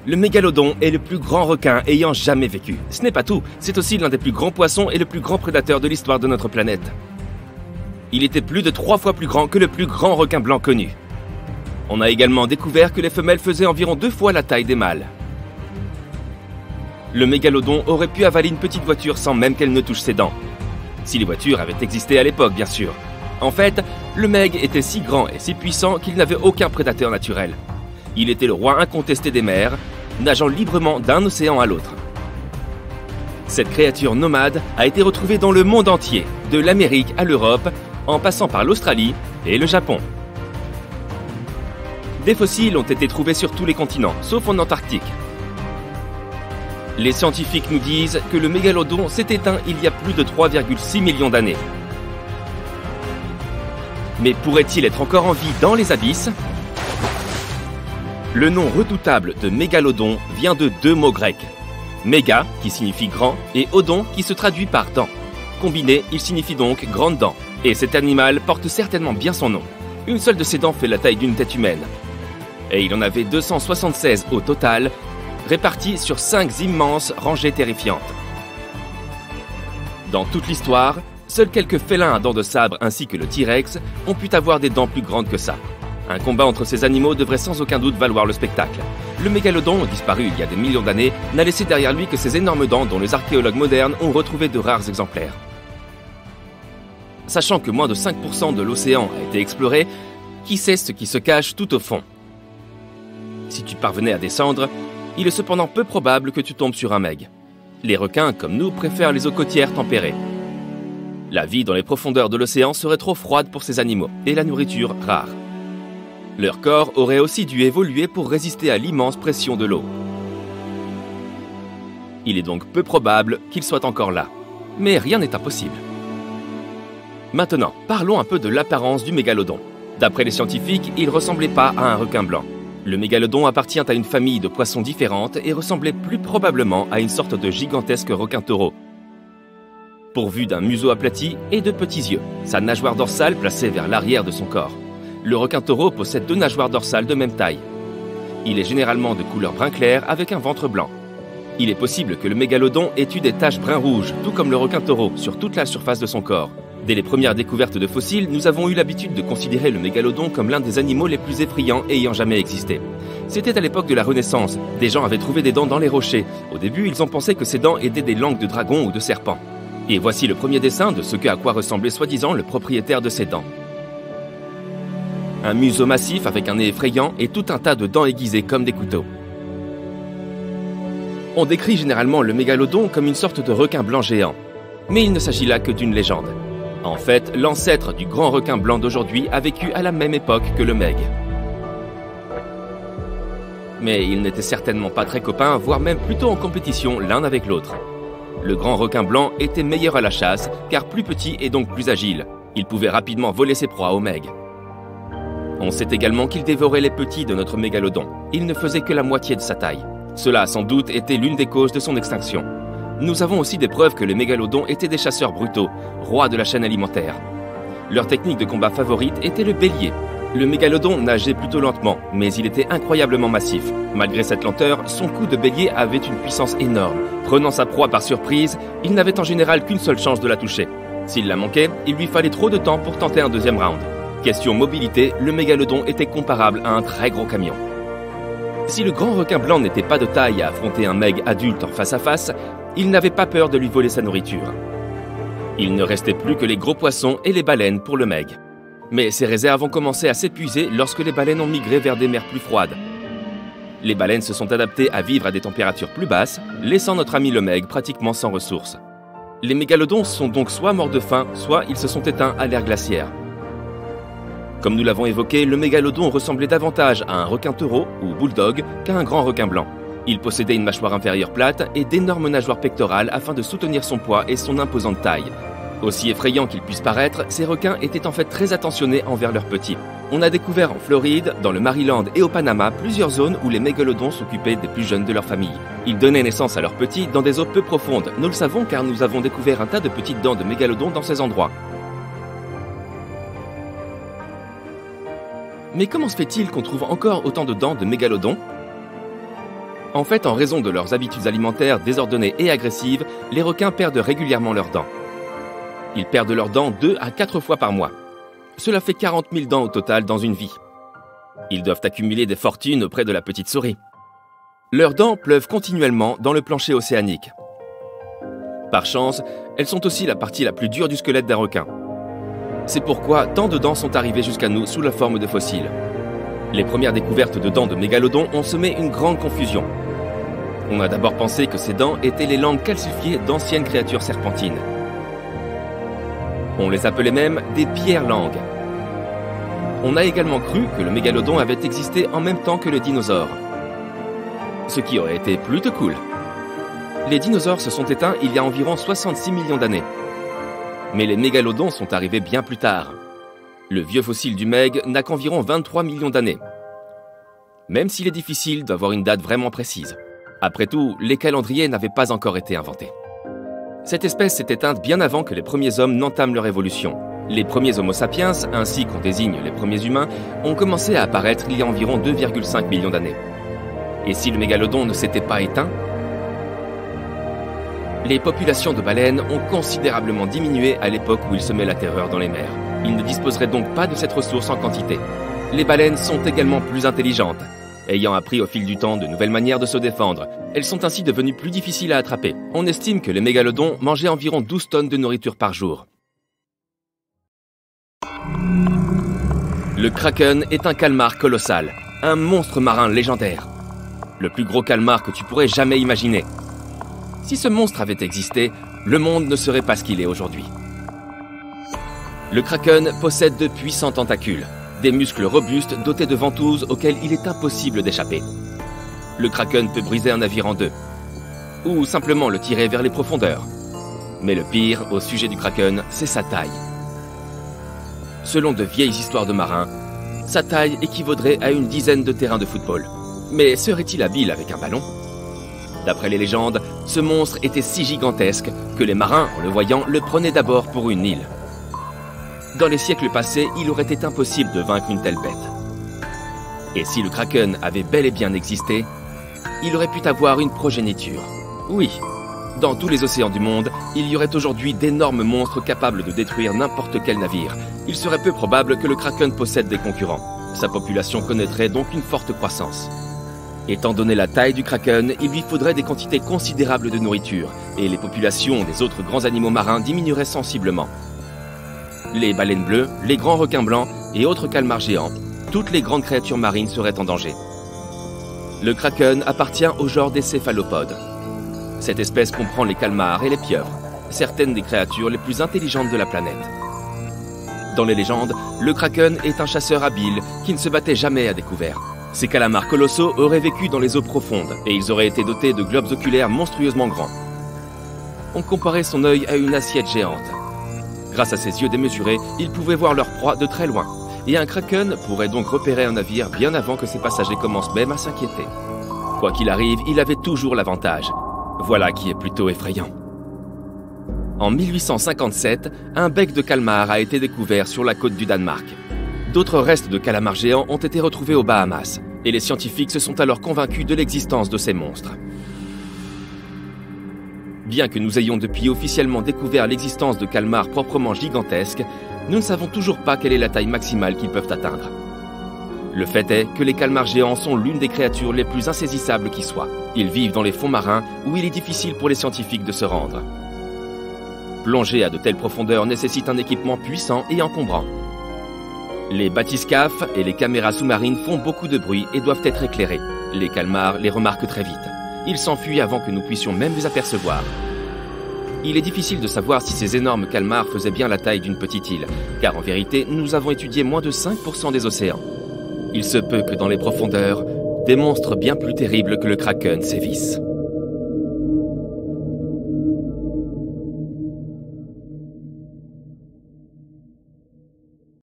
Le mégalodon est le plus grand requin ayant jamais vécu. Ce n'est pas tout, c'est aussi l'un des plus grands poissons et le plus grand prédateur de l'histoire de notre planète. Il était plus de 3 fois plus grand que le plus grand requin blanc connu. On a également découvert que les femelles faisaient environ 2 fois la taille des mâles. Le mégalodon aurait pu avaler une petite voiture sans même qu'elle ne touche ses dents. Si les voitures avaient existé à l'époque, bien sûr. En fait, le meg était si grand et si puissant qu'il n'avait aucun prédateur naturel. Il était le roi incontesté des mers, nageant librement d'un océan à l'autre. Cette créature nomade a été retrouvée dans le monde entier, de l'Amérique à l'Europe, en passant par l'Australie et le Japon. Des fossiles ont été trouvés sur tous les continents, sauf en Antarctique. Les scientifiques nous disent que le mégalodon s'est éteint il y a plus de 3,6 millions d'années. Mais pourrait-il être encore en vie dans les abysses ? Le nom redoutable de mégalodon vient de 2 mots grecs. Méga, qui signifie grand, et odon, qui se traduit par dent. Combiné, il signifie donc grande dent. Et cet animal porte certainement bien son nom. Une seule de ses dents fait la taille d'une tête humaine. Et il en avait 276 au total, répartis sur 5 immenses rangées terrifiantes. Dans toute l'histoire, seuls quelques félins à dents de sabre ainsi que le T-Rex ont pu avoir des dents plus grandes que ça. Un combat entre ces animaux devrait sans aucun doute valoir le spectacle. Le mégalodon, disparu il y a des millions d'années, n'a laissé derrière lui que ces énormes dents dont les archéologues modernes ont retrouvé de rares exemplaires. Sachant que moins de 5% de l'océan a été exploré, qui sait ce qui se cache tout au fond? Si tu parvenais à descendre, il est cependant peu probable que tu tombes sur un meg. Les requins, comme nous, préfèrent les eaux côtières tempérées. La vie dans les profondeurs de l'océan serait trop froide pour ces animaux, et la nourriture rare. Leur corps aurait aussi dû évoluer pour résister à l'immense pression de l'eau. Il est donc peu probable qu'ils soient encore là. Mais rien n'est impossible. Maintenant, parlons un peu de l'apparence du mégalodon. D'après les scientifiques, il ne ressemblait pas à un requin blanc. Le mégalodon appartient à une famille de poissons différentes et ressemblait plus probablement à une sorte de gigantesque requin-taureau. Pourvu d'un museau aplati et de petits yeux, sa nageoire dorsale placée vers l'arrière de son corps. Le requin-taureau possède 2 nageoires dorsales de même taille. Il est généralement de couleur brun clair avec un ventre blanc. Il est possible que le mégalodon ait eu des taches brun-rouge, tout comme le requin-taureau, sur toute la surface de son corps. Dès les premières découvertes de fossiles, nous avons eu l'habitude de considérer le mégalodon comme l'un des animaux les plus effrayants ayant jamais existé. C'était à l'époque de la Renaissance. Des gens avaient trouvé des dents dans les rochers. Au début, ils ont pensé que ces dents étaient des langues de dragon ou de serpent. Et voici le premier dessin de ce à quoi ressemblait soi-disant le propriétaire de ces dents. Un museau massif avec un nez effrayant et tout un tas de dents aiguisées comme des couteaux. On décrit généralement le mégalodon comme une sorte de requin blanc géant. Mais il ne s'agit là que d'une légende. En fait, l'ancêtre du grand requin blanc d'aujourd'hui a vécu à la même époque que le meg. Mais ils n'étaient certainement pas très copains, voire même plutôt en compétition l'un avec l'autre. Le grand requin blanc était meilleur à la chasse, car plus petit et donc plus agile. Il pouvait rapidement voler ses proies au meg. On sait également qu'il dévorait les petits de notre mégalodon. Il ne faisait que la moitié de sa taille. Cela a sans doute été l'une des causes de son extinction. Nous avons aussi des preuves que les mégalodons étaient des chasseurs brutaux, rois de la chaîne alimentaire. Leur technique de combat favorite était le bélier. Le mégalodon nageait plutôt lentement, mais il était incroyablement massif. Malgré cette lenteur, son coup de bélier avait une puissance énorme. Prenant sa proie par surprise, il n'avait en général qu'une seule chance de la toucher. S'il la manquait, il lui fallait trop de temps pour tenter un deuxième round. Question mobilité, le mégalodon était comparable à un très gros camion. Si le grand requin blanc n'était pas de taille à affronter un meg adulte en face à face, il n'avait pas peur de lui voler sa nourriture. Il ne restait plus que les gros poissons et les baleines pour le meg. Mais ces réserves ont commencé à s'épuiser lorsque les baleines ont migré vers des mers plus froides. Les baleines se sont adaptées à vivre à des températures plus basses, laissant notre ami le meg pratiquement sans ressources. Les mégalodons sont donc soit morts de faim, soit ils se sont éteints à l'ère glaciaire. Comme nous l'avons évoqué, le mégalodon ressemblait davantage à un requin-taureau ou bulldog qu'à un grand requin blanc. Il possédait une mâchoire inférieure plate et d'énormes nageoires pectorales afin de soutenir son poids et son imposante taille. Aussi effrayants qu'ils puissent paraître, ces requins étaient en fait très attentionnés envers leurs petits. On a découvert en Floride, dans le Maryland et au Panama plusieurs zones où les mégalodons s'occupaient des plus jeunes de leur famille. Ils donnaient naissance à leurs petits dans des eaux peu profondes. Nous le savons car nous avons découvert un tas de petites dents de mégalodons dans ces endroits. Mais comment se fait-il qu'on trouve encore autant de dents de mégalodons ? En fait, en raison de leurs habitudes alimentaires désordonnées et agressives, les requins perdent régulièrement leurs dents. Ils perdent leurs dents 2 à 4 fois par mois. Cela fait 40 000 dents au total dans une vie. Ils doivent accumuler des fortunes auprès de la petite souris. Leurs dents pleuvent continuellement dans le plancher océanique. Par chance, elles sont aussi la partie la plus dure du squelette d'un requin. C'est pourquoi tant de dents sont arrivées jusqu'à nous sous la forme de fossiles. Les premières découvertes de dents de mégalodons ont semé une grande confusion. On a d'abord pensé que ces dents étaient les langues calcifiées d'anciennes créatures serpentines. On les appelait même des pierres-langues. On a également cru que le mégalodon avait existé en même temps que le dinosaure. Ce qui aurait été plutôt cool. Les dinosaures se sont éteints il y a environ 66 millions d'années. Mais les mégalodons sont arrivés bien plus tard. Le vieux fossile du Meg n'a qu'environ 23 millions d'années. Même s'il est difficile d'avoir une date vraiment précise. Après tout, les calendriers n'avaient pas encore été inventés. Cette espèce s'est éteinte bien avant que les premiers hommes n'entament leur évolution. Les premiers Homo sapiens, ainsi qu'on désigne les premiers humains, ont commencé à apparaître il y a environ 2,5 millions d'années. Et si le mégalodon ne s'était pas éteint, les populations de baleines ont considérablement diminué à l'époque où il semait la terreur dans les mers. Ils ne disposeraient donc pas de cette ressource en quantité. Les baleines sont également plus intelligentes. Ayant appris au fil du temps de nouvelles manières de se défendre, elles sont ainsi devenues plus difficiles à attraper. On estime que les mégalodons mangeaient environ 12 tonnes de nourriture par jour. Le kraken est un calmar colossal, un monstre marin légendaire. Le plus gros calmar que tu pourrais jamais imaginer. Si ce monstre avait existé, le monde ne serait pas ce qu'il est aujourd'hui. Le kraken possède de puissants tentacules, des muscles robustes dotés de ventouses auxquelles il est impossible d'échapper. Le kraken peut briser un navire en deux, ou simplement le tirer vers les profondeurs. Mais le pire au sujet du kraken, c'est sa taille. Selon de vieilles histoires de marins, sa taille équivaudrait à une dizaine de terrains de football. Mais serait-il habile avec un ballon ? D'après les légendes, ce monstre était si gigantesque que les marins, en le voyant, le prenaient d'abord pour une île. Dans les siècles passés, il aurait été impossible de vaincre une telle bête. Et si le kraken avait bel et bien existé, il aurait pu avoir une progéniture. Oui, dans tous les océans du monde, il y aurait aujourd'hui d'énormes monstres capables de détruire n'importe quel navire. Il serait peu probable que le kraken possède des concurrents. Sa population connaîtrait donc une forte croissance. Étant donné la taille du kraken, il lui faudrait des quantités considérables de nourriture, et les populations des autres grands animaux marins diminueraient sensiblement. Les baleines bleues, les grands requins blancs et autres calmars géants, toutes les grandes créatures marines seraient en danger. Le kraken appartient au genre des céphalopodes. Cette espèce comprend les calmars et les pieuvres, certaines des créatures les plus intelligentes de la planète. Dans les légendes, le kraken est un chasseur habile qui ne se battait jamais à découvert. Ces calamars colossaux auraient vécu dans les eaux profondes et ils auraient été dotés de globes oculaires monstrueusement grands. On comparait son œil à une assiette géante. Grâce à ses yeux démesurés, il pouvait voir leur proie de très loin. Et un kraken pourrait donc repérer un navire bien avant que ses passagers commencent même à s'inquiéter. Quoi qu'il arrive, il avait toujours l'avantage. Voilà qui est plutôt effrayant. En 1857, un bec de calmar a été découvert sur la côte du Danemark. D'autres restes de calamars géants ont été retrouvés aux Bahamas, et les scientifiques se sont alors convaincus de l'existence de ces monstres. Bien que nous ayons depuis officiellement découvert l'existence de calmars proprement gigantesques, nous ne savons toujours pas quelle est la taille maximale qu'ils peuvent atteindre. Le fait est que les calmars géants sont l'une des créatures les plus insaisissables qui soient. Ils vivent dans les fonds marins où il est difficile pour les scientifiques de se rendre. Plonger à de telles profondeurs nécessite un équipement puissant et encombrant. Les bathyscaphes et les caméras sous-marines font beaucoup de bruit et doivent être éclairés. Les calmars les remarquent très vite. Ils s'enfuient avant que nous puissions même les apercevoir. Il est difficile de savoir si ces énormes calmars faisaient bien la taille d'une petite île, car en vérité, nous avons étudié moins de 5% des océans. Il se peut que dans les profondeurs, des monstres bien plus terribles que le kraken sévissent.